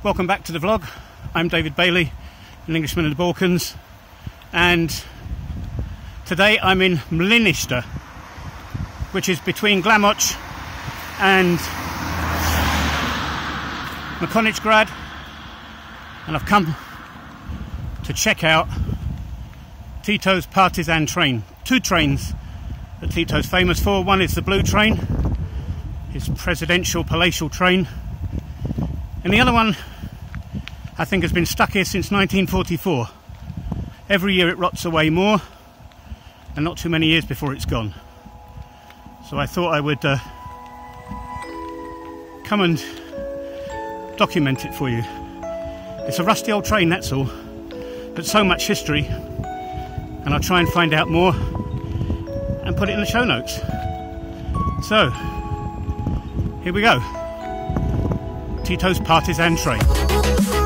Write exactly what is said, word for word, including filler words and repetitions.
Welcome back to the vlog. I'm David Bailey, an Englishman in the Balkans, and today I'm in Mlinište, which is between Grad and Mrkonjić Grad, and I've come to check out Tito's partisan train. Two trains that Tito's famous for. One is the blue train, his presidential palatial train, and the other one I think has been stuck here since nineteen forty-four. Every year it rots away more, and not too many years before it's gone. So I thought I would uh, come and document it for you. It's a rusty old train, that's all, but so much history, and I'll try and find out more and put it in the show notes. So, here we go. Tito's partisan train.